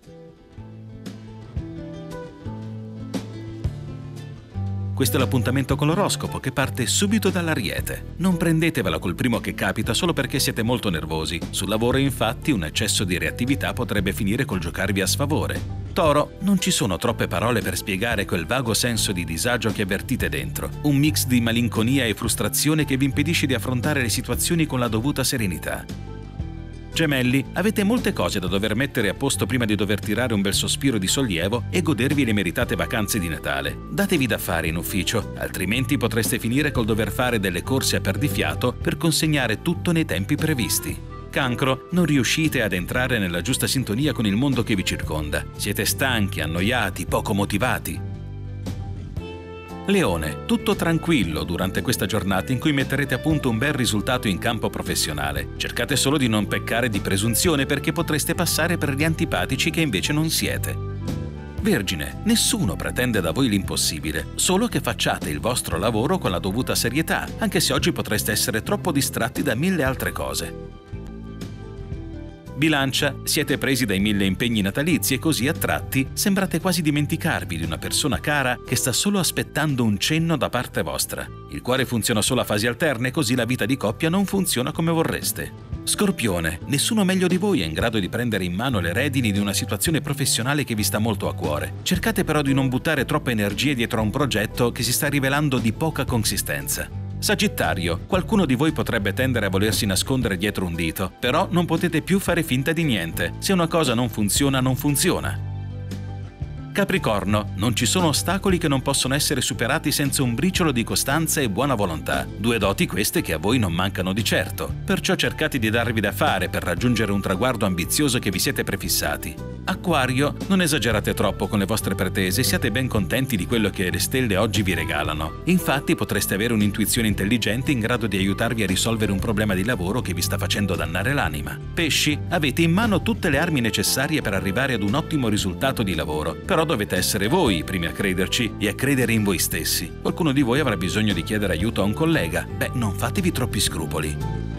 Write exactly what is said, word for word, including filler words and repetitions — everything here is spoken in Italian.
Questo è l'appuntamento con l'oroscopo che parte subito dall'Ariete. Non prendetevela col primo che capita solo perché siete molto nervosi. Sul lavoro, infatti, un eccesso di reattività potrebbe finire col giocarvi a sfavore. Toro, non ci sono troppe parole per spiegare quel vago senso di disagio che avvertite dentro. Un mix di malinconia e frustrazione che vi impedisce di affrontare le situazioni con la dovuta serenità. Gemelli, avete molte cose da dover mettere a posto prima di dover tirare un bel sospiro di sollievo e godervi le meritate vacanze di Natale. Datevi da fare in ufficio, altrimenti potreste finire col dover fare delle corse a perdifiato per consegnare tutto nei tempi previsti. Cancro, non riuscite ad entrare nella giusta sintonia con il mondo che vi circonda. Siete stanchi, annoiati, poco motivati. Leone, tutto tranquillo durante questa giornata in cui metterete a punto un bel risultato in campo professionale. Cercate solo di non peccare di presunzione perché potreste passare per gli antipatici che invece non siete. Vergine, nessuno pretende da voi l'impossibile, solo che facciate il vostro lavoro con la dovuta serietà, anche se oggi potreste essere troppo distratti da mille altre cose. Bilancia, siete presi dai mille impegni natalizi e così a tratti sembrate quasi dimenticarvi di una persona cara che sta solo aspettando un cenno da parte vostra. Il cuore funziona solo a fasi alterne, così la vita di coppia non funziona come vorreste. Scorpione, nessuno meglio di voi è in grado di prendere in mano le redini di una situazione professionale che vi sta molto a cuore. Cercate però di non buttare troppe energie dietro a un progetto che si sta rivelando di poca consistenza. Sagittario, qualcuno di voi potrebbe tendere a volersi nascondere dietro un dito, però non potete più fare finta di niente. Se una cosa non funziona, non funziona. Capricorno, non ci sono ostacoli che non possono essere superati senza un briciolo di costanza e buona volontà. Due doti queste che a voi non mancano di certo. Perciò cercate di darvi da fare per raggiungere un traguardo ambizioso che vi siete prefissati. Acquario, non esagerate troppo con le vostre pretese e siate ben contenti di quello che le stelle oggi vi regalano. Infatti potreste avere un'intuizione intelligente in grado di aiutarvi a risolvere un problema di lavoro che vi sta facendo dannare l'anima. Pesci, avete in mano tutte le armi necessarie per arrivare ad un ottimo risultato di lavoro, però dovete essere voi i primi a crederci e a credere in voi stessi. Qualcuno di voi avrà bisogno di chiedere aiuto a un collega. Beh, non fatevi troppi scrupoli.